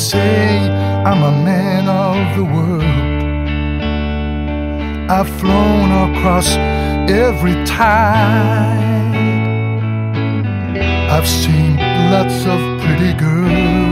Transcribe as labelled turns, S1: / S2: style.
S1: say I'm a man of the world. I've flown across every tide. I've seen lots of pretty girls.